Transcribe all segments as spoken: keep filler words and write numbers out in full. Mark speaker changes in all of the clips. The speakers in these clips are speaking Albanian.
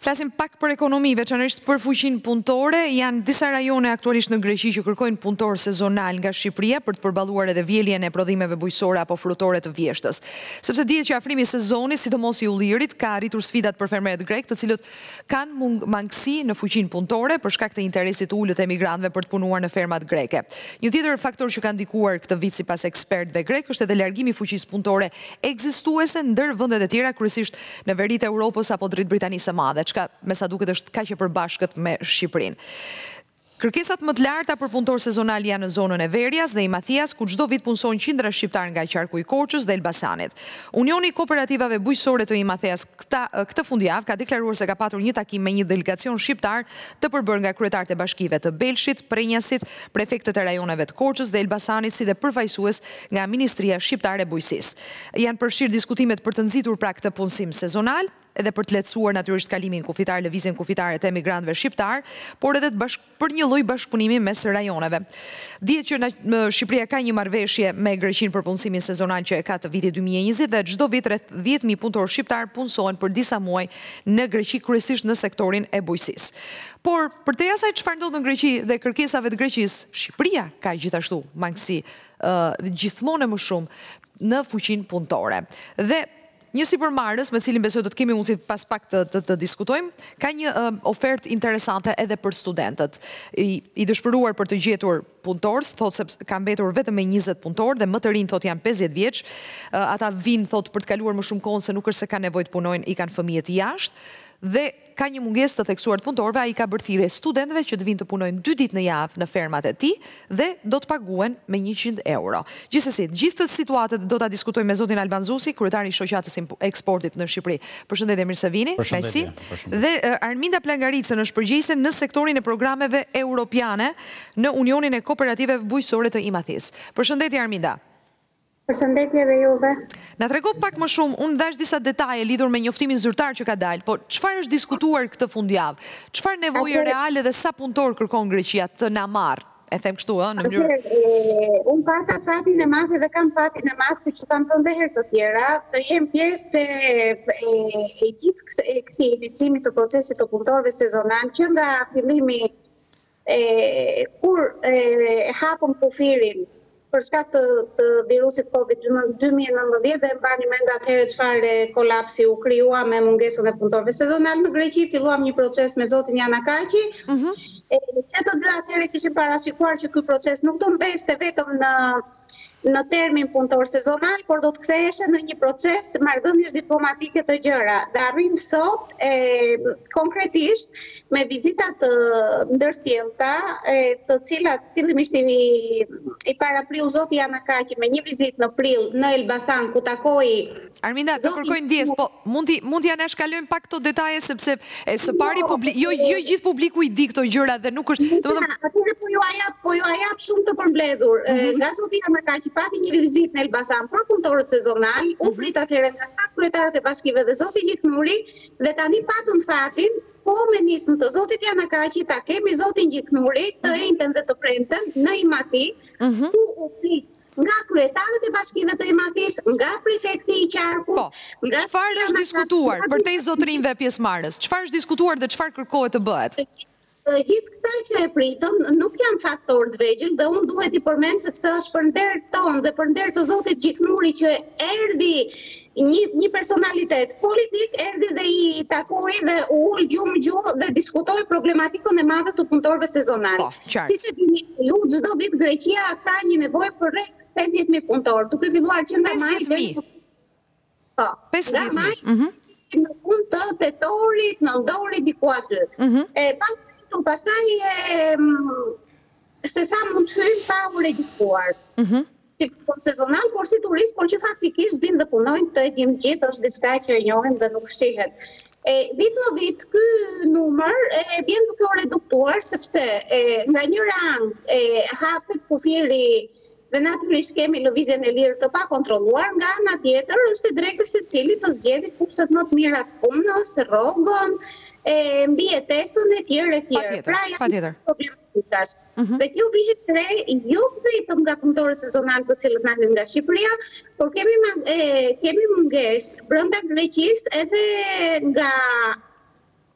Speaker 1: Flasim pak për ekonomi, veçanërisht për fuqinë punëtore. Janë disa rajone aktualisht në Greqi që kërkojnë punëtor sezonal nga Shqipëria për të përballuar edhe vjeljen e prodhimeve bujqësore apo frutore të vjeshtës. Sepse dihet që afrimi i sezonit, sidomos i ullirit, ka arritur sfidat për fermerët grek, të cilët kanë mung mangësi në fuqinë punëtore për shkak të interesit të ulët të emigrantëve për të punuar në fermat greke. Një tjetër faktor që ka ndikuar këtë vit sipas ekspertëve grek është edhe largimi i fuqisë punëtore ekzistuese ndër vendet e tjera, kryesisht në veritë e Europës apo drejt Britanisë së Madhe, çka me sa duket është kaq e përbashkët me Shqipërinë. Kërkesat më të larta për punëtor sezonal janë në zonën e Verjas dhe i Mathias, ku çdo vit punësojnë qindra shqiptar nga qarku i Korçës dhe Elbasanit. Unioni i Kooperativave Bujqësore të i Mathias këtë fundjavë ka deklaruar se ka patur një takim me një delegacion shqiptar të përbërë nga kryetarët e bashkive të Belshit, Prenjasit, prefektët e rajoneve të Korçës dhe Elbasanit, si dhe përfaqësues nga Ministria Shqiptare e Bujqësisë. Janë përfshirë diskutimet për të nxitur pra këtë punësim sezonal, edhe për të lehtësuar natyrisht kalimin kufitar, lëvizjen kufitare të emigrantëve shqiptar, por edhe për një lloj bashkëpunimi mes rajoneve. Dihet që në Shqipëria ka një marrëveshje me Greqinë për punësimin sezonal që e ka të vitit dy mijë e njëzet dhe çdo vit rreth dhjetë mijë punëtor shqiptar punësohen për disa muaj në Greqi, kryesisht në sektorin e bujqësisë. Por përtej asaj çfarë ndodh në Greqi dhe kërkesave të Greqisë, Shqipëria ka gjithashtu mangësi gjithmonë më shumë në fuqinë punëtore. Dhe një sipërmarrës me cilin besoj do të kemi mundësi pas pak të, të, të diskutojmë, ka një uh, ofertë interesante edhe për studentët. I, i dëshpëruar për të gjetur punëtor, thot se ka mbetur vetëm me njëzet punëtor dhe më të rinj thot janë pesëdhjetë vjeç. Uh, ata vinë thot për të kaluar më shumë kohë se nuk është se kanë nevojë të punojnë, i kanë fëmijët jashtë dhe ka një mungesë të theksuar të punëtorëve, ai ka bërë thirrje studentëve që të vinë të punojnë dy ditë në javë në fermat e tij dhe do të paguen me njëqind euro. Gjithsesi, gjithë këtë situatë do ta diskutojmë me zotin Alban Zusi, kryetari i shoqatës eksportit në Shqipëri. Përshëndetje, mirë se vini.
Speaker 2: Përshëndetje.
Speaker 1: Dhe Arminda Plangaricën është përgjegjëse në sektorin e programeve europiane në Unionin e Kooperativeve Bujqësore të i Mathis. Përshëndetje, Arminda.
Speaker 3: Përshëndetje dhe juve.
Speaker 1: Na trego pak më shumë, unë dash disa detaje lidhur me njoftimin zyrtar që ka dalë, po çfarë është diskutuar këtë fundjavë? Çfarë nevoje reale dhe sa punëtor kërkon Greqia të na marrë? E them kështu, ë, në mënyrë.
Speaker 3: Unë pata fatin e madh dhe kam fatin e madh, siç u kam thënë dhe herë të tjera, të jem pjesë e gjithë këtij iniciimit të procesit të punëtorëve sezonal që nga fillimi kur hapëm kufirin për shkak të, të virusit Covid dy mijë e nëntëdhjetë dhe mbani mend atëherë çfarë kolapsi u krijua me mungesën e punëtorëve sezonal në Greqi, filluam një proces me zotin Jana Kaqi. Mm -hmm. e, që të dy atëherë kishin parashikuar që ky proces nuk do mbeste vetëm në në termin punëtor sezonal, por do të ktheheshe në një proces marrëdhënies diplomatike të gjëra. Dhe arrim sot e, konkretisht me vizitat të ndërsjellta, të cilat fillimisht i, i parapriu zoti Jana Kaqi me një vizitë në prill në Elbasan ku takoi.
Speaker 1: Arminda, të kërkojnë ndjes, po mundi mundi ja na shkalojmë pak këto detaje sepse e së pari publik, jo jo i gjithë publiku i di këto gjëra dhe nuk është,
Speaker 3: domethënë atyre po ju ajap, po ju ajap shumë të përmbledhur. Nga zoti Jana Kaqi pati një vizitë në Elbasan për punëtorët sezonal, u prit atëherë nga sa kryetarët e bashkive dhe zoti Gjiknuri dhe tani patëm fatin po me nismë të zotit Jana Kaqi ta kemi zotin Gjiknuri të enjten dhe të premten në Imathi, ku u prit nga kryetarët e bashkive të Imathis, nga prefekti i qarkut,
Speaker 1: po,
Speaker 3: nga
Speaker 1: çfarë është diskutuar përtej zotrinjve pjesëmarrës? Çfarë është diskutuar dhe çfarë kërkohet të bëhet?
Speaker 3: Gjithë këta që e pritën nuk janë faktor të vegjël dhe unë duhet i përmend sepse është për nder ton dhe për nder të zotit Gjiknuri që erdhi një, një personalitet politik, erdhi dhe i takoi dhe u ul gjumë gjumë dhe diskutoi problematikën e madhe të punëtorëve sezonal.
Speaker 1: Po,
Speaker 3: Siç e dini ju, çdo vit Greqia ka një nevojë për rreth pesëdhjetë mijë punëtorë, duke filluar që nga maj deri
Speaker 1: Po, pesëdhjetë mijë.
Speaker 3: Në fund të tetorit, nëndorit diku aty. E pas pastaj se sa mund të hyjmë pa u regjistruar. Si sezonal, por si turist, por që faktikisht vinë dhe punojnë, këtë e dim gjithë, është diçka që e njohim dhe nuk shihet. E, vit më vit, ky numër e vjen duke u reduktuar, sepse e, nga një rang e, hapet kufiri dhe natyrisht kemi lëvizjen e lirë të pa kontrolluar, nga ana tjetër është e drejtë secilit të zgjedhë kurset më të mira të punës, rrogon, e mbi jetesën e tjerë e tjerë.
Speaker 1: Pra janë
Speaker 3: problematikash. Dhe kjo vihet re jo vetëm nga punëtorët sezonal të cilët na hyjnë nga Shqipëria, por kemi kemi mungesë brenda Greqisë edhe nga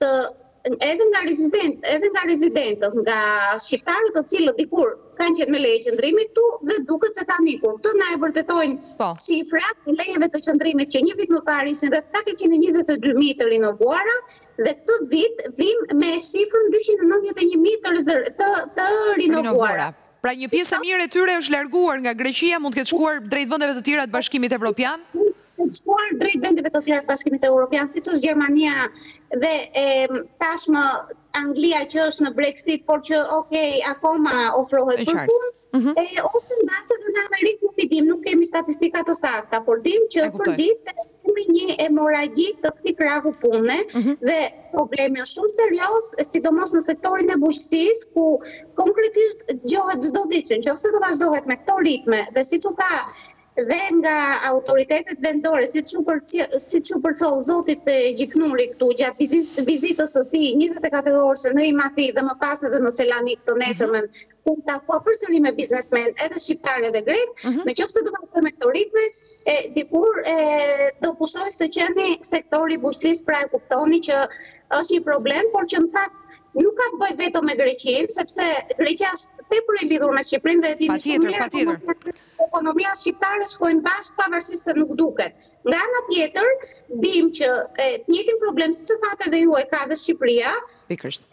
Speaker 3: të edhe nga rezident, edhe nga rezidentët, nga shqiptarët të cilët dikur kanë qenë me leje qëndrimi këtu dhe duket se kanë ikur. Këtë na e vërtetojnë shifrat e lejeve të qëndrimit që një vit më parë ishin rreth katërqind e njëzet e dy mijë të rinovuara dhe këtë vit vim me shifrën dyqind e nëntëdhjetë e një mijë të, të, të rinovuara.
Speaker 1: Pra një pjesë e mirë e tyre është larguar nga Greqia, mund të ketë shkuar drejt vendeve të tjera të Bashkimit Evropian?
Speaker 3: Shkuar drejt vendeve të tjera të Bashkimit Evropian, siç është Gjermania dhe e, tashmë Anglia që është në Brexit, por që okay, akoma ofrohet për punë, mm-hmm. e, ose në base dhe në Amerikë nuk i dim, nuk kemi statistika të sakta, por dim që për ditë kemi një hemoragji të këtij krahu pune mm-hmm. dhe problemi është shumë serioz, sidomos në sektorin e bujqësisë, ku konkretisht gjohet çdo ditë, nëse do vazhdohet me këto ritme dhe siç u tha dhe nga autoritetet vendore, si që përcoll zotit Gjiknuri këtu gjatë vizitës së tij njëzet e katër orëshe në Imathi dhe më pas edhe në Selanik të nesërmen, ku takua përsëri me biznesmen edhe shqiptar edhe grek, në qoftë se do vazhdojmë me këto ritme, dikur do pushoj se qeni sektori bujqësisë, pra e kuptoni që është një problem, por që në fakt nuk ka të bëjë vetëm me Greqinë, sepse Greqia është tepër e lidhur me Shqipërinë dhe e dini shumë mirë, ekonomia shqiptare shkojnë bashkë pavarësisht se nuk duket. Nga ana tjetër, dim që e, të njëjtin problem siç e thatë edhe ju e ka dhe Shqipëria.
Speaker 1: Pikërisht.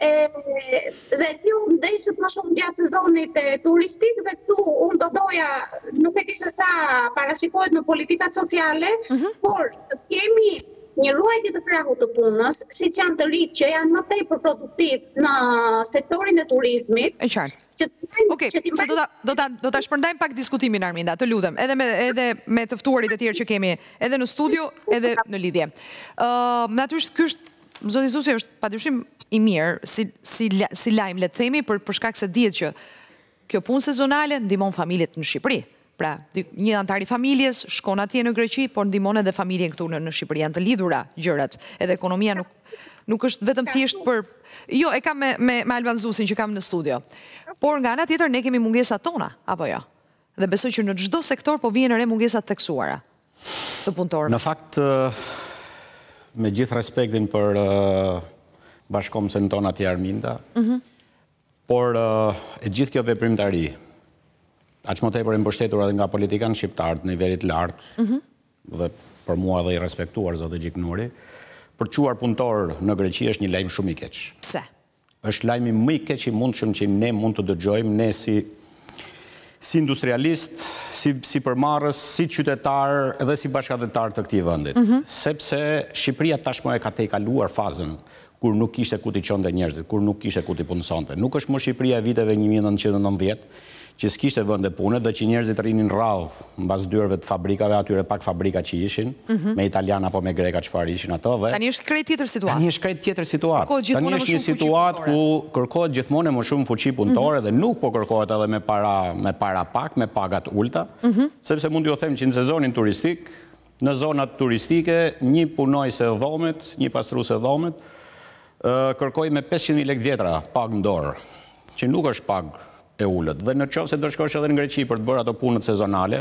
Speaker 3: Dhe kjo ndeshet më shumë gjatë sezonit e, turistik dhe këtu unë do doja, nuk e di se sa parashikohet në politikat sociale, mm-hmm. por kemi një ruajtje të krahut të punës, siç janë të rinjt që janë më tepër produktiv në sektorin e turizmit.
Speaker 1: E qartë. Okej, okay, do ta do ta do ta shpërndajmë pak diskutimin Arminda, të lutem, edhe me edhe me të ftuarit e tjerë që kemi edhe në studio, edhe në lidhje. Ë, uh, natyrisht ky është zoti Zusi është padyshim i mirë si si si lajm le të themi për për shkak se dihet që kjo punë sezonale ndihmon familjet në Shqipëri. Pra, një antar i familjes shkon atje në Greqi, por ndihmon edhe familjen këtu në, në Shqipëri. Janë të lidhura gjërat, edhe ekonomia nuk nuk është vetëm thjesht për jo, e kam me me, me Alban Zusin që kam në studio. Por nga ana tjetër ne kemi mungesat tona, apo jo? Dhe besoj që në çdo sektor po vijnë re mungesat theksuara të punëtorëve.
Speaker 2: Në fakt, me gjithë respektin për bashkëkombësen tona të Arminda, mm-hmm. por e gjithë kjo veprimtari aq më tepër e mbështetur edhe nga politikanë shqiptar të nivelit lartë, mm-hmm. dhe për mua dhe i respektuar zoti Gjiknuri, për quar punëtor në Greqi është një lajm shumë i keq.
Speaker 1: Pse?
Speaker 2: Është lajmi më i keq i mundshëm që ne mund të dëgjojmë, ne si si industrialist, si si përmarrës, si qytetar dhe si bashkëdhetar të këtij vendi, mm-hmm. sepse Shqipëria tashmë e ka tejkaluar fazën kur nuk kishte ku t'i çonte njerëzit, kur nuk kishte ku t'i punësonte. Nuk është më Shqipëria e viteve një mijë e nëntëqind e nëntëdhjetë, që s'kishte vende pune dhe që njerëzit rinin rradh mbas dyerve të fabrikave, atyre pak fabrika që ishin, mm-hmm. me italian apo me greka çfarë ishin ato dhe
Speaker 1: tani është krejt tjetër situatë.
Speaker 2: Tani është krejt tjetër situatë. Tani është një situatë ku kërkohet gjithmonë më shumë fuqi punëtore mm-hmm. dhe nuk po kërkohet edhe me para me para pak, me pagat ulta, mm-hmm. sepse mund t'ju them që në sezonin turistik, në zonat turistike, një punojës e dhomet, një pastrues e dhomet, kërkoj me pesëqind mijë lekë vjetra pagë në dorë, që nuk është pagë e ullët. Dhe në qovë se do shkosh edhe në Greqi për të bërë ato punët sezonale,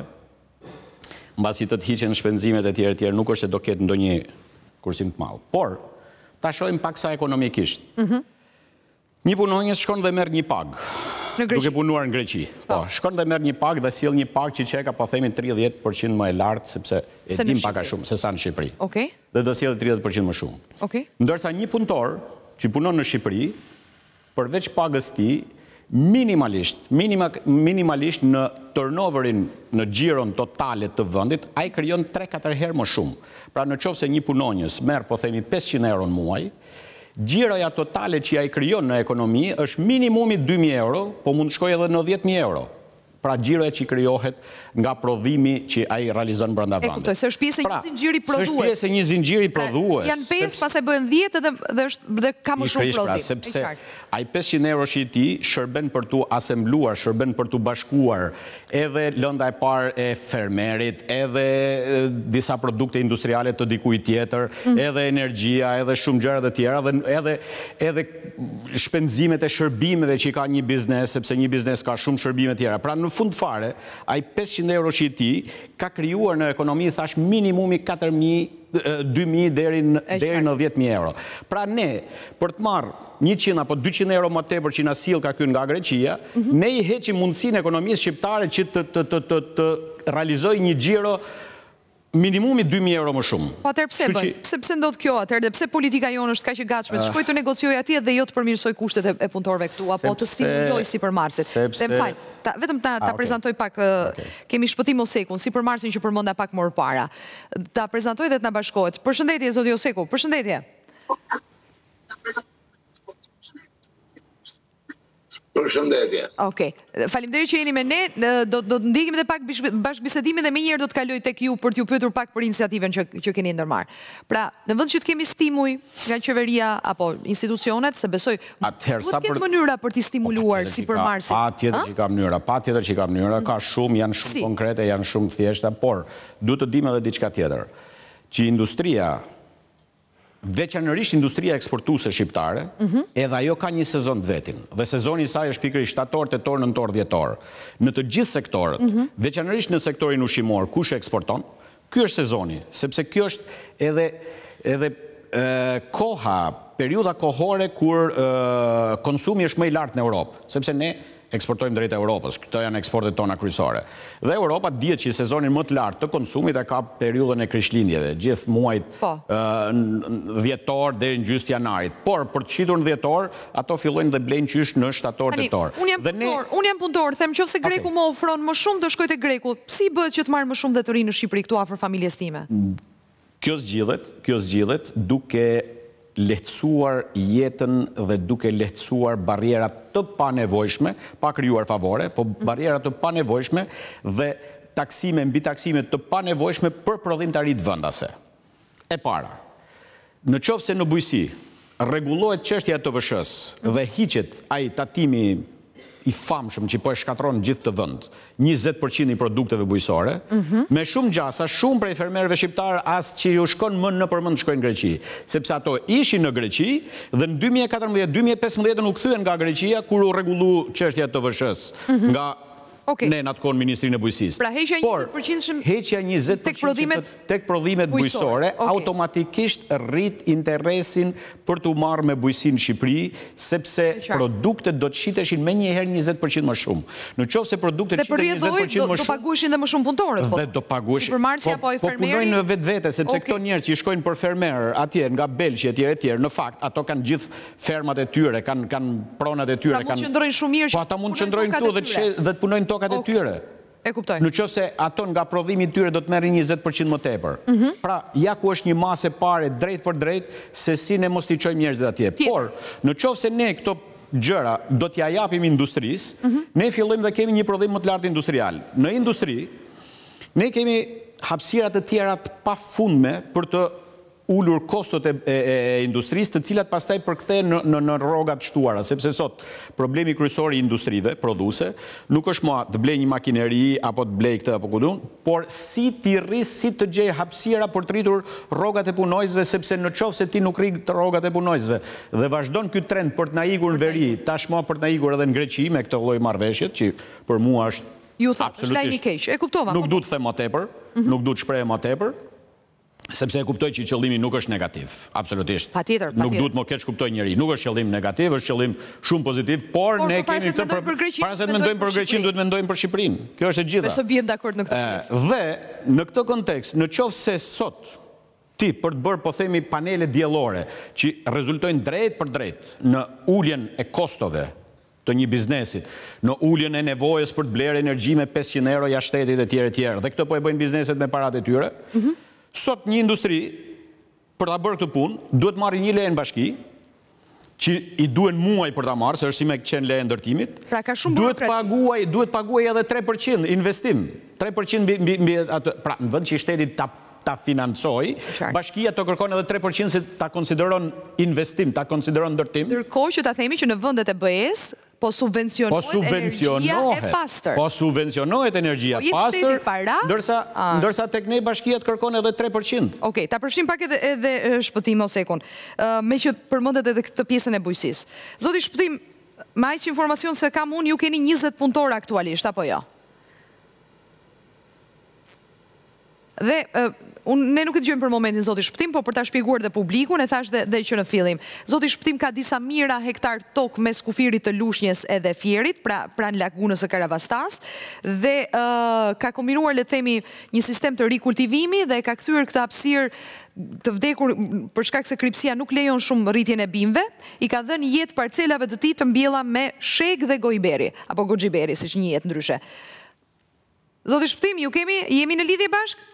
Speaker 2: mbasi të të hiqen shpenzimet e tjerë tjerë, nuk është se do ketë ndonjë kursim të madh. Por, ta shohim pak sa ekonomikisht. Mm-hmm. Një punonjës shkon dhe merr një pagë, duke punuar në Greqi. Po, shkon dhe merr një pagë dhe sjell një pagë që çeka po themi tridhjetë përqind më e lartë, sepse e dim pak a shumë se sa në Shqipëri.
Speaker 1: Okej. Okay.
Speaker 2: Dhe do sjellë tridhjetë përqind më shumë.
Speaker 1: Okej. Okay.
Speaker 2: Ndërsa një punëtor që punon në Shqipëri, përveç pagës tij, minimalisht, minima, minimalisht në turnoverin, në xhiron totale të vendit, ai krijon tre katër herë më shumë. Pra në qoftë se një punonjës merr po themi pesëqind euro në muaj, xhiroja totale që ai krijon në ekonomi është minimumi dy mijë euro, po mund të shkojë edhe në dhjetë mijë euro. Pra xhiroja që krijohet nga prodhimi që ai realizon brenda vendit.
Speaker 1: E kuptoj, se është pjesë e një zinxhiri prodhues.
Speaker 2: Është pjesë e një zinxhiri prodhues.
Speaker 1: Janë pesë, pastaj bëhen dhjetë dhe dhe është dhe ka më shumë prodhim.
Speaker 2: Pra, sepse ai pesëqind euro që i ti shërben për tu asembluar, shërben për tu bashkuar edhe lënda e parë e fermerit, edhe disa produkte industriale të dikujt tjetër, mm. edhe energjia, edhe shumë gjëra të tjera, dhe edhe edhe shpenzimet e shërbimeve që ka një biznes, sepse një biznes ka shumë shërbime të tjera. Pra në në fund fare, ai pesëqind euro që i ti, ka krijuar në ekonomi, thash, minimumi katër mijë, dy mijë deri në dhjetë mijë euro. Pra ne, për të marrë njëqind apo dyqind euro më tepër që na sill ka këtu nga Greqia, ne i heqim mundësinë ekonomisë shqiptare që të realizojë një xhiro minimumi dy mijë euro më shumë.
Speaker 1: Po atëherë pse bën? Pse ndodh kjo atëherë dhe pse politika jonë është kaq e gatshme të shkojë të negociojë atje dhe jo të përmirësoj kushtet e punëtorëve këtu apo të stimulojë sipërmarrësit? Dhe më fal, vetëm ta prezantoj pak, kemi shpëtim Osekun, sipërmarrësin që përmenda pak më parë. Ta prezantoj dhe të na bashkohet. Përshëndetje zoti Oseku, përshëndetje.
Speaker 4: Përshëndetje.
Speaker 1: Okej. Faleminderit që jeni me ne. Do të ndiqim edhe pak bashkëbisedimin dhe menjëherë do të kaloj tek ju për t'ju pyetur pak për iniciativën që keni ndërmarrë. Pra, në vend që të kemi stimuj nga qeveria apo institucionet, se besoj duhet të ketë mënyra për t'i stimuluar sipërmarrësit.
Speaker 2: Patjetër që ka mënyra, patjetër që ka mënyra, ka shumë, janë shumë konkrete, janë shumë thjeshta, por duhet të dimë edhe diçka tjetër, që industria veçanërisht industria eksportuese shqiptare, edhe ajo ka një sezon të vetin. Dhe sezoni i saj është pikërisht shtator, tetor, nëntor, dhjetor. Në të gjithë sektorët, veçanërisht në sektorin ushqimor, kush eksporton, ky është sezoni, sepse kjo është edhe edhe koha, periudha kohore kur konsumi është më i lartë në Europë, sepse ne eksportojmë drejt Europës, këto janë eksportet tona kryesore. Dhe Europa dihet që sezonin më të lartë të konsumit e ka periudhën e krishtlindjeve, gjithë muajt dhjetor deri në gjysmë janarit. Por për të shitur në dhjetor, ato fillojnë dhe blejnë qysh në shtator tetor.
Speaker 1: Unë jam punëtor, them nëse Greku më ofron më shumë, do shkoj te Greku. Si bëhet që të marr më shumë dhe të rinë në Shqipëri këtu afër familjes time?
Speaker 2: Kjo zgjidhet, kjo zgjidhet duke lehtësuar jetën dhe duke lehtësuar barrierat të panevojshme, pa krijuar favore, po barrierat të panevojshme dhe taksime mbi taksime të panevojshme për prodhimtarit vendase. E para, në qoftë se në bujqësi rregullohet çështja e T V S-s dhe hiqet ai tatimi i famshëm që po e shkatron gjithë të vend, njëzet përqind i produkteve bujqësore, me shumë gjasa, shumë prej fermerëve shqiptar as që ju shkon më në përmend të shkojnë në Greqi, sepse ato ishin në Greqi dhe në dy mijë e katërmbëdhjetë dy mijë e pesëmbëdhjetë u kthyen nga Greqia kur u rregullu çështja e T V S-s nga ne në atë kohë Ministrinë e Bujqësisë.
Speaker 1: Pra heqja njëzet përqind
Speaker 2: heqja njëzet përqind tek prodhimet bujqësore automatikisht rrit interesin për t'u marrë me bujqësinë në Shqipëri, sepse produktet do të shiteshin menjëherë njëzet përqind më shumë. Në qoftë se produktet shiten njëzet përqind më shumë,
Speaker 1: do paguheshin dhe më shumë punëtorët.
Speaker 2: Dhe do paguheshin.
Speaker 1: Sipërmarrësi apo ai fermeri. Po
Speaker 2: punojnë në vetvete, sepse këto njerëz që shkojnë për fermer atje nga Belgji etj etj, në fakt ato kanë gjithë fermat e tyre, kanë kanë pronat e tyre,
Speaker 1: kanë. Ata mund të qëndrojnë shumë mirë.
Speaker 2: Po ata mund të qëndrojnë këtu dhe të punojnë tokat e tyre.
Speaker 1: E kuptoj.
Speaker 2: Në qoftë se ato nga prodhimi i tyre do të merrin njëzet përqind më tepër. Pra, ja ku është një masë pare drejt për drejt se si ne mos t'i çojmë njerëzit atje. Por, në qoftë se ne këto gjëra do t'ja japim industrisë, ne fillojmë dhe kemi një prodhim më të lartë industrial. Në industri, ne kemi hapësira të tjera të pafundme për të ulur kostot e industrisë, të cilat pastaj përkthehen në rrogat shtuara, sepse sot problemi kryesor i industrive prodhuese nuk është më të blej një makineri apo të blej këtë apo kudun, por si ti rris, si të gjej hapësira për të rritur rrogat e punojësve, sepse në qoftë se ti nuk rrit rrogat e punojësve dhe vazhdon ky trend për të na ikur në veri, tashmë për të na ikur edhe në Greqi me këtë lloj marrëveshjet, që për mua është absolutisht. Nuk duhet të them më tepër, nuk duhet të shpreh më tepër. Sepse e kuptoj që qëllimi nuk është negativ, absolutisht.
Speaker 1: Patjetër, patjetër.
Speaker 2: Nuk duhet më keq kuptoj njëri. Nuk është qëllim negativ, është qëllim shumë pozitiv, por ne kemi
Speaker 1: këtë për Greqinë.
Speaker 2: Para se të mendojmë për Greqinë, duhet mendojmë për Shqipërinë. Kjo është e gjitha.
Speaker 1: Besoj biem dakord në këtë pjesë.
Speaker 2: Dhe në këtë kontekst, në qoftë se sot ti për të bërë, po themi, panele diellore që rezultojnë drejt për drejt në uljen e kostove të një biznesit, në uljen e nevojës për të blerë energji me pesëqind euro jashtë shtetit e tjerë e tjerë, dhe këto po e bëjnë bizneset me paratë e tyre. Sot një industri, për ta bërë këtë punë, duhet marrë një leje në bashki, që i duen muaj për ta marrë, se është si me qenë leje ndërtimit,
Speaker 1: pra ka shumë burokraci.
Speaker 2: Duhet paguaj edhe tre përqind investim. tre përqind mbi atë, pra në vend që i shtetit ta ta financoj, bashkia të kërkon edhe tre përqind se ta konsideron investim, ta konsideron ndërtim.
Speaker 1: Ndërkohë që ta themi që në vendet e B E-s po subvencionohet energjia e pastër.
Speaker 2: Po subvencionohet energjia e pastër, ndërsa tek ne bashkia të kërkon edhe tre përqind.
Speaker 1: Okej, ta përfshim pak edhe Shpëtim Osekun, me që përmendet edhe këtë pjesën e bujqësisë. Zoti Shpëtim, me aq informacion se kam unë, ju keni njëzet punëtorë aktualisht, apo jo? Dhe unë ne nuk e dëgjojmë për momentin zoti Shpëtim, po për ta shpjeguar dhe publikun, e thash dhe, dhe që në fillim. Zoti Shpëtim ka disa mijëra hektar tokë mes kufirit të Lushnjës edhe Fierit, pra pranë lagunës së Karavastas, dhe uh, ka kombinuar le të themi një sistem të rikultivimi dhe ka kthyer këtë hapësirë të vdekur për shkak se kripsia nuk lejon shumë rritjen e bimëve, i ka dhënë jetë parcelave të tij të mbjella me sheg dhe gojberi, apo goxhiberi, siç njihet ndryshe. Zoti Shpëtim, ju kemi, jemi në lidhje bashkë?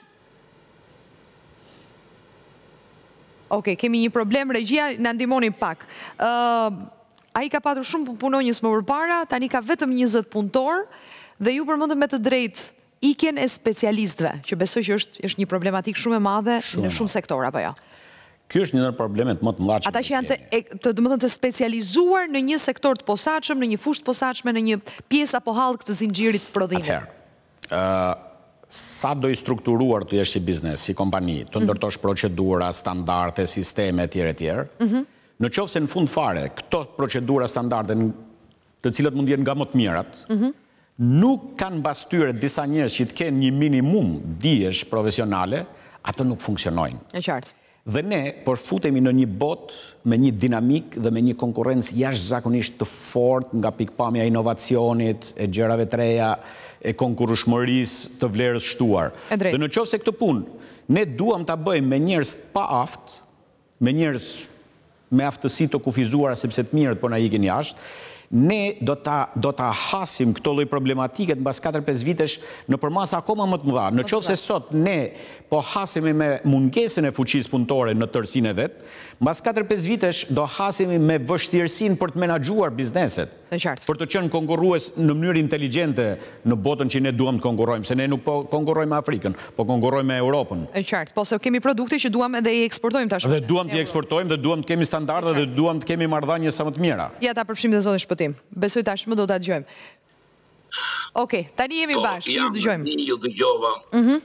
Speaker 1: Oke, kemi një problem, regjia, në ndihmoni pak. Uh, a i ka patur shumë punonjës më përpara, tani ka vetëm njëzet punëtor, dhe ju përmendëm me të drejtë ikjen e specialistëve, që besoj që është, është një problematik shumë e madhe shumë. Në shumë sektora, apo jo?
Speaker 2: Ky është një ndër problemet më të mëdha.
Speaker 1: Ata që janë të, të, të, të specializuar në një sektor të posaçëm, në një fushë të posaçme, në një pjesë apo hallk të zinxhirit të prodhimit.
Speaker 2: Atëherë, uh, sa do i strukturuar të jesh si biznes, si kompani, të ndërtosh procedura, standarde, sisteme, etj. etj. Në qoftë se në fund fare, këto procedura, standarde, të cilat mund jenë nga më të mirat, nuk kanë mbas tyre disa njerëz që të kenë një minimum dijesh profesionale, ato nuk funksionojnë.
Speaker 1: E qartë.
Speaker 2: Dhe ne përfutemi në një bot me një dinamik dhe me një konkurrencë jashtëzakonisht të fortë nga pikpamja e inovacionit, e gjërave të reja, e konkurrueshmërisë të vlerës shtuar. Dhe në qoftë se këtë punë ne duam ta bëjmë me njerëz pa aftë, me njerëz me aftësi të kufizuara sepse të mirët po na ikin jashtë, ne do ta do ta hasim këto lloj problematike mbas katër pesë vitesh në përmasa akoma më të mëdha. Në qoftë se sot ne po hasemi me mungesën e fuqisë punëtore në tërësinë e vet, mbas katër pesë vitesh do hasemi me vështirësinë për të menaxhuar bizneset. Për të qenë konkurrues në mënyrë inteligjente në botën që ne duam të konkurrojmë, se ne nuk po konkurrojmë me Afrikën, po konkurrojmë me Europën.
Speaker 1: E qartë, po se kemi produkte që duam edhe i eksportojmë tashmë.
Speaker 2: Dhe duam të eksportojmë dhe duam të kemi standarde dhe duam të kemi marrëdhënie sa më të mira.
Speaker 1: Ja ta përfshim dhe zotin Shpëtim. Besoj tashmë do ta dëgjojmë. Okej, tani jemi bashkë, ju dëgjojmë.
Speaker 4: Ju dëgjova.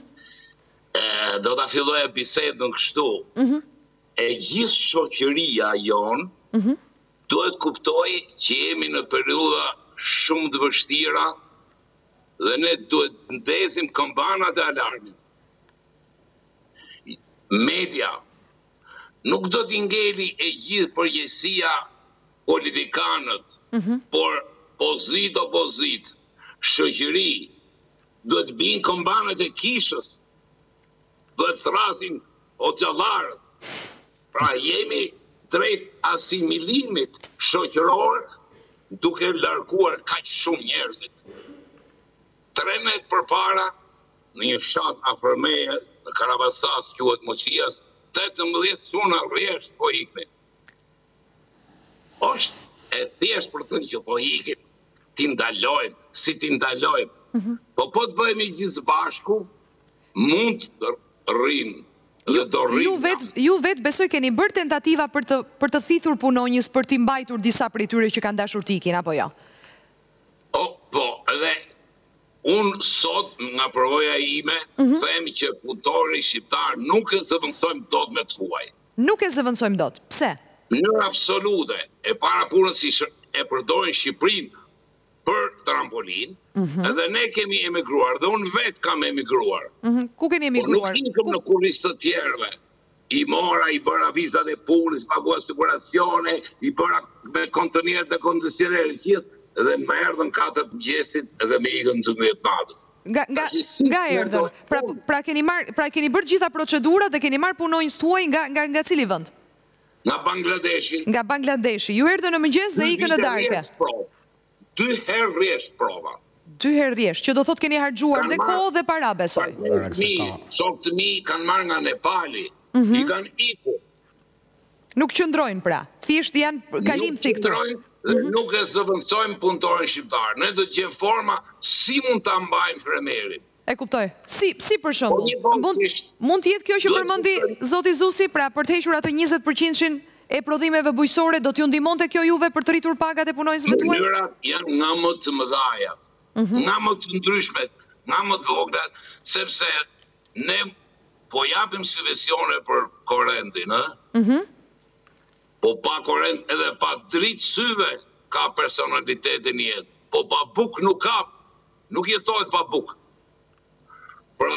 Speaker 4: Do ta filloja bisedën kështu. E gjithë shoqëria jonë duhet kuptoj që jemi në periudha shumë të vështira dhe ne duhet ndezim kampanat e alarmit. Media nuk do t'i ngeli e gjithë përgjegjësia politikanët, por pozit opozit, shoqëri, duhet binë kampanat e kishës, duhet thrasin o t'jallarët. Pra jemi drejt asimilimit shoqëror duke larguar kaq shumë njerëzit. Tre net përpara, në një fshat afër meje, në Karavastas, quhet Moqias, tetëmbëdhjetë çuna rresht po iknin. Është e thjesht për të që po ikin, ti ndalojmë, si ti ndalojmë. Po po të bëjmë gjithë bashku, mund të rrimë.
Speaker 1: Ju, ju vetë ju vet besoj keni bërë tentativa për të për të thithur punonjës, për t'i mbajtur disa prej tyre që kanë dashur të ikin, apo jo?
Speaker 4: O, po, edhe unë sot nga përvoja ime, them që punëtori shqiptar nuk e zëvendësojmë dot me të huaj.
Speaker 1: Nuk e zëvendësojmë dot. Pse?
Speaker 4: Në absolute, e para punës si e përdorin Shqipërinë për trampolin, edhe ne kemi emigruar, dhe unë vetë kam emigruar.
Speaker 1: Ku keni emigruar?
Speaker 4: Nuk ikëm në kurrisë të tjerëve. I mora, i bëra vizat e punës, pagu asiguracione, i bëra me kontenierët e koncesionerit gjithë, edhe më erdhën katër mëngjesit edhe më ikën të dhjetë natës.
Speaker 1: Nga nga nga erdhën. Pra pra keni marr, pra keni bërë gjitha procedurat dhe keni marr punonjës tuaj nga nga nga cili vend?
Speaker 4: Nga Bangladeshi.
Speaker 1: Nga Bangladeshi. Ju erdhën në mëngjes dhe ikën në darkë.
Speaker 4: Dy herë rresht prova.
Speaker 1: Dy herë rresht, që do thot keni harxuar dhe kohë dhe para, besoj.
Speaker 4: Shok të mi kanë marrë nga Nepali, i kanë iku.
Speaker 1: Nuk qëndrojnë pra, thjesht janë kalim thiktur.
Speaker 4: Nuk qëndrojnë dhe nuk e zëvendësojmë punëtorin shqiptar. Ne do të gjejmë forma si mund ta mbajmë fremerin.
Speaker 1: E kuptoj. Si si për shembull, mund mund të jetë kjo që përmendi zoti Zusi, pra për të hequr atë njëzet përqind e prodhimeve bujqësore, do t'ju ndihmonte kjo juve për të rritur pagat e punonjësve tuaj?
Speaker 4: Mënyrat janë nga më të mëdhajat, nga më të ndryshmet, nga më të voglat, sepse ne po japim subvencione për korrentin, ë? Po pa korrent edhe pa dritë syve ka personalitetin e jetë. Po pa buk nuk ka, nuk jetohet pa buk. Pra,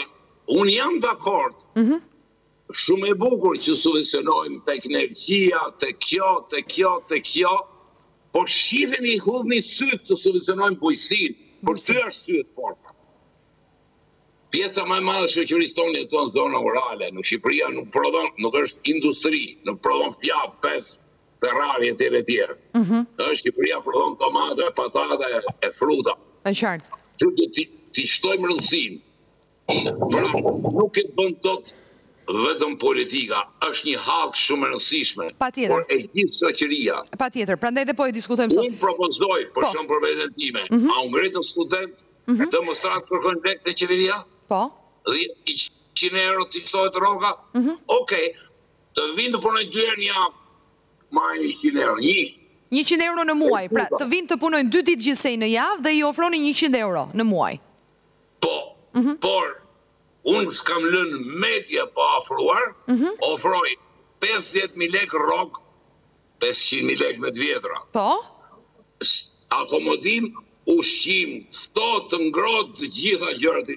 Speaker 4: unë jam dakord, shumë e bukur që subvencionojmë tek energjia, tek kjo, tek kjo, tek kjo, por shifeni i hudhni sytë të subvencionojmë bujësin, për ty është sytë porta. Pjesa më e madhe e shoqërisë tonë jeton në zona orale, në Shqipëria nuk prodhon, nuk është industri, nuk prodhon pjap, pec, Ferrari e tjere tjere. Në Shqipëria prodhon tomate, patate e fruta.
Speaker 1: E qartë.
Speaker 4: Që të t'i shtojmë rëndësin. Pra, nuk e të bënd tot vetëm politika, është një halkë shumë rëndësishme, por e gjithë shoqëria.
Speaker 1: Pa tjetër, prandaj dhe po e diskutojmë sot.
Speaker 4: Unë propozoj, për shumë për vetën time, a unë ngritën student, demonstratë kërkojnë lek të qeveria?
Speaker 1: Po.
Speaker 4: Dhe i qind euro t'i shtojtë roga? Okej, të vinë të punojnë dy herë një javë, marrë një qind euro, një.
Speaker 1: njëqind euro në muaj, pra të vinë të punojnë dy ditë gjithsej në javë dhe i ofroni njëqind euro në muaj.
Speaker 4: Po, por unë s'kam lënë media pa ofruar, ofroj pesëdhjetë mijë lekë rrok, pesëqind mijë lekë me të vjetra.
Speaker 1: Po?
Speaker 4: Akomodim, ushqim, ftohtë, të ngrohtë, të gjitha gjërat.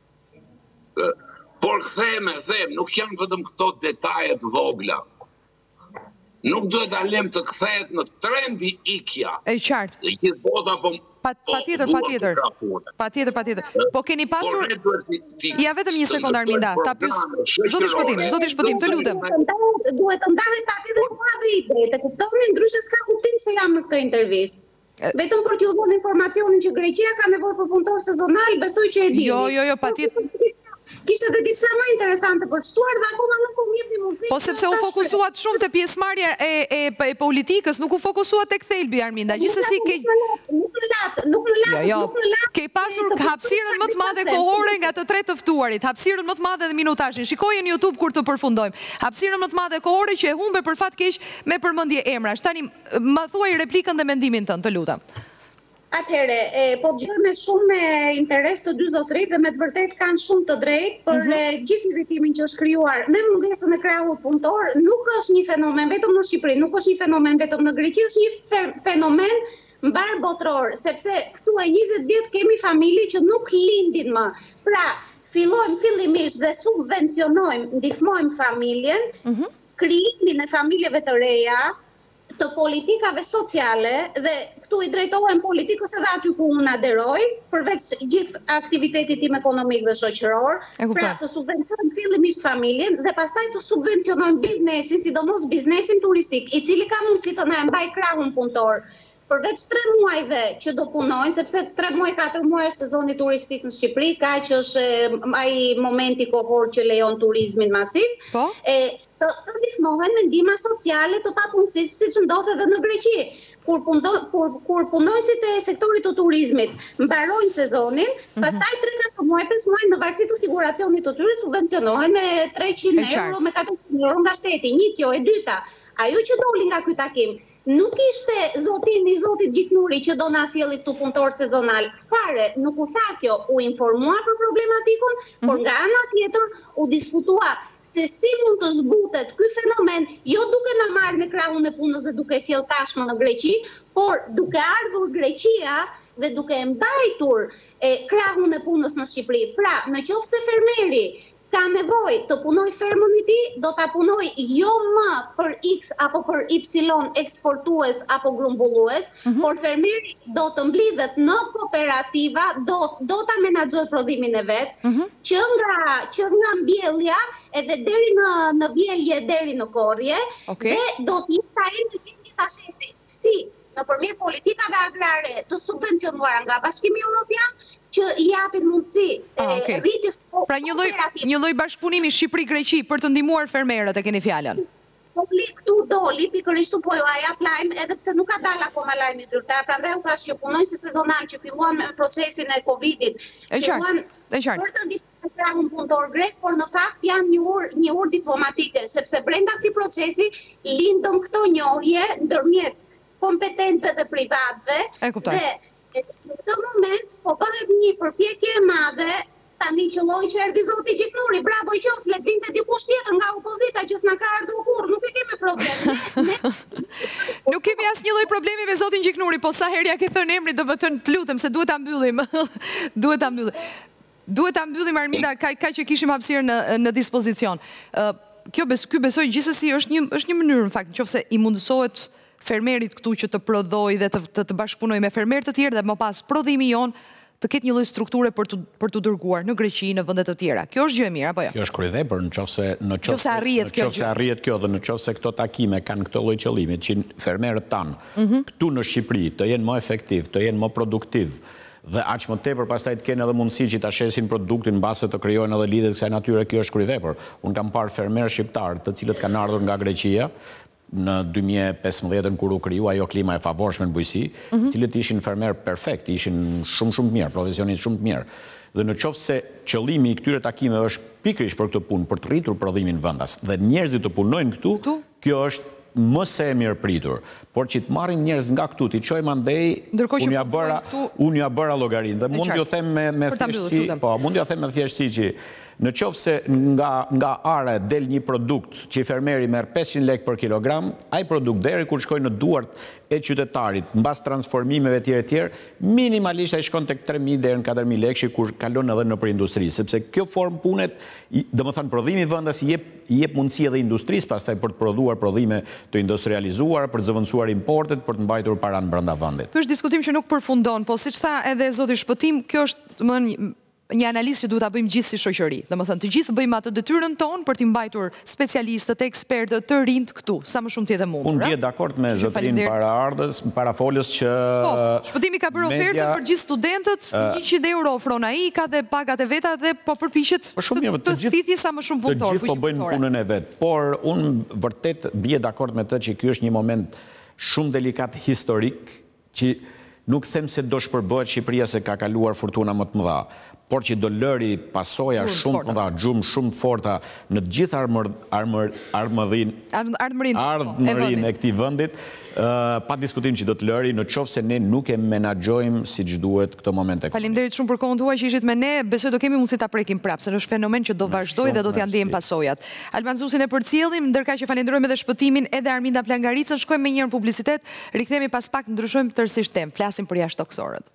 Speaker 4: Por kthehemi, them, nuk janë vetëm këto detajet vogla. Nuk duhet ta lëm të kthehet në trendi ikja.
Speaker 1: E qartë.
Speaker 4: Dhe gjithë bota po
Speaker 1: Patjetër, patjetër. Patjetër, patjetër. Po keni pasur Ja vetëm një sekond Arminda, ta pyes Zoti Shpëtim, Zoti Shpëtim, të lutem.
Speaker 3: Duhet të ndahet pak edhe mua dhe ide, të kuptoni, ndryshe s'ka kuptim se jam në këtë intervistë. Vetëm për t'ju dhënë informacionin që Greqia ka nevojë për punëtor sezonal, besoj që e dini.
Speaker 1: Jo, jo, jo, patjetër.
Speaker 3: Kishte edhe diçka më interesante për të shtuar dhe akoma nuk u jepni mundësi.
Speaker 1: Po sepse u fokusuat shumë te pjesëmarrja e e e politikës, nuk u fokusuat tek thelbi Arminda. Gjithsesi ke
Speaker 3: nuk në lat, nuk në lat,
Speaker 1: nuk në lat. Ke pasur hapësirën më të madhe kohore nga të tre të ftuarit, hapësirën më të madhe dhe minutazhin. Shikojeni në YouTube kur të përfundojmë. Hapësirën më të madhe kohore që e humbe për fat keq me përmendje emrash. Tani më thuaj replikën dhe mendimin tënd, të lutem.
Speaker 3: Atëhere, po gjë me shumë me interes të dy zotërit dhe me të vërtet kanë shumë të drejtë për gjithë irritimin që është krijuar me mungesën e krahut punëtor, nuk është një fenomen vetëm në Shqipëri, nuk është një fenomen vetëm në Greqi, është një fenomen mbar botror, sepse këtu e njëzet vjet kemi familje që nuk lindin më. Pra, fillojmë fillimisht dhe subvencionojmë, ndihmojmë familjen, krijimin e familjeve të reja, të politikave sociale dhe këtu i drejtohen politikës edhe aty ku unë aderoj, përveç gjithë aktivitetit tim ekonomik dhe shoqëror, pra të subvencionojmë fillimisht familjen dhe pastaj të subvencionojmë biznesin, sidomos biznesin turistik, i cili ka mundësi të na mbaj krahun punëtor. Përveç tre muajve që do punojnë, sepse tre muaj, katër muaj është sezoni turistik në Shqipëri, ka që është ai momenti kohor që lejon turizmin masiv, të ndihmohen me ndihma sociale të papunësisë, siç ndodh edhe në Greqi. Kur punonësit e sektorit të turizmit mbarojnë sezonin, pastaj tre katër muaj, pesë muaj në varësi të siguracionit të tyre subvencionohen me treqind euro, me katërqind euro nga shteti. Një kjo, e dyta, ajo që doli nga ky takim, nuk ishte zotimi i zotit Gjiknuri që do na sjelli këtu punëtor sezonal. Fare, nuk u tha kjo, u informua për problematikon, por nga ana tjetër u diskutua se si mund të zbutet ky fenomen, jo duke na marrë në krahun e punës dhe duke sjell tashmë në Greqi, por duke ardhur Greqia dhe duke mbajtur krahun e punës në Shqipëri. Pra, në qoftë se fermeri ka nevojë të punoj fermën e tij, do ta punoj jo më për X apo për Y eksportues apo grumbullues, por fermeri do të mblidhet në kooperativa, do do ta menaxhoj prodhimin e vet, që nga që nga mbjellja edhe deri në në vjelje deri në korrje, dhe do të jetë ai të gjithë ta shesi si nëpërmjet politikave agrare të subvencionuara nga Bashkimi Evropian, që i japin mundësi rritjes të
Speaker 1: Pra një lloj një lloj bashkëpunimi Shqipëri-Greqi për të ndihmuar fermerët, e keni fjalën.
Speaker 3: Këtu doli, pikërisht po jo jap lajm, edhe pse nuk ka dalë akoma lajmi zyrtar, prandaj u thash që punonësit sezonal që filluan me procesin e Covidit, filluan për të ndihmuar krahun punëtor grek, por në fakt janë një urë një urë diplomatike, sepse brenda këtij procesi lindën këto njohje ndërmjet kompetentëve dhe privatëve, dhe në këtë moment po bëhet një përpjekje e madhe, tani që lloj që erdhi zoti Gjiknuri, bravo i qoftë, le të vinte dikush tjetër nga opozita që s'na ka ardhur kurrë, nuk e kemi problem.
Speaker 1: Nuk kemi asnjë lloj problemi me zotin Gjiknuri, po sa herë ja ke thënë emrin, do të thënë të lutem se duhet ta mbyllim. Duhet ta mbyllim. Duhet ta mbyllim Arminda, ka që kishim hapësirë në dispozicion. Kjo besoj gjithsesi është një mënyrë, në fakt, nëse i mundësohet fermerit këtu që të prodhoj dhe të bashkëpunoj me fermerë të tjerë dhe më pas prodhimi jonë të ketë një lloj strukture për të dërguar në Greqi, në vende të tjera. Kjo është gjë e mirë apo jo?
Speaker 2: Kjo është kryevepër, nëse arrihet kjo dhe nëse këto takime kanë këtë lloj qëllimi, që fermerët tanë këtu në Shqipëri të jenë më efektiv, të jenë më produktiv, dhe aq më tepër pastaj të kenë edhe mundësi që ta shesin produktin mbase të krijojnë edhe lidhje të kësaj natyre, kjo është kryevepër. Unë kam parë fermerë shqiptar, të cilët kanë ardhur nga Greqia në dy mijë e pesëmbëdhjetë kur u krijua ajo klima e favorshme në bujqësi, të cilët ishin fermerë perfekt, ishin shumë shumë të mirë, profesionistë shumë të mirë. Dhe në qoftë se qëllimi i këtyre takimeve është pikërisht për këtë punë, për të rritur prodhimin vendas dhe njerëzit të punojnë këtu, kjo është më se e mirë pritur, por që të marrin njerëz nga këtu, t'i çojmë andej, unë ja bëra, unë ja bëra llogarinë dhe mund t'ju them me thjeshtësi, po, mund t'ju them me thjeshtësi që në qoftë se nga are del një produkt që i fermeri merr pesëqind lekë për kilogram, ai produkt deri kur shkojnë në duart e qytetarit, mbas transformimeve tjere tjere, minimalisht ai shkon tek tre mijë deri në katër mijë lekë kur kalon edhe nëpër industri, sepse kjo formë punet, domethënë prodhimi vendas i jep mundësi edhe industrisë pastaj për të prodhuar prodhime të industrializuara, për të zëvendësuar importet, për të mbajtur paranë brenda vendit.
Speaker 1: Ky është diskutim që nuk përfundon, po siç tha edhe zoti Shpëtim, kjo është, domethënë, një analizë që duhet ta bëjmë gjithë si shoqëri. Domethënë, të gjithë bëjmë atë detyrën tonë për të mbajtur specialistët, ekspertët të rinj këtu, sa më shumë të jetë mundur.
Speaker 2: Unë bie dakord me zotin paraardhës, parafolës që
Speaker 1: Po, Shpëtimi ka bërë ofertë për gjithë studentët, njëqind euro ofron ai, ka dhe pagat e veta dhe po përpiqet të thithë sa më shumë punëtor.
Speaker 2: Të gjithë po bëjnë punën e vet, por unë vërtet bie dakord me të që ky është një moment shumë delikat historik që nuk them se do shpërbëhet Shqipëria se ka kaluar fortuna më të mëdha, por që do lëri pasoja shumë të mëdha, gjumë shumë të forta në të gjithë ardhmërinë e këtij vendit, pa diskutim që do të lëri në qoftë se ne nuk e menaxhojmë siç duhet këtë moment.
Speaker 1: Faleminderit shumë për kohën tuaj që ishit me ne. Besoj do kemi mundësi ta prekim prapë, se është fenomen që do vazhdojë dhe do t'ja ndjejmë pasojat. Alban Zusin e përcjellim, ndërkaq që falenderojmë edhe Shpëtimin edhe Arminda Plangaricën. Shkojmë me një herë në publicitet, rikthehemi pas pak, ndryshojmë tërësisht temë, flasim për jashtëtoksorët.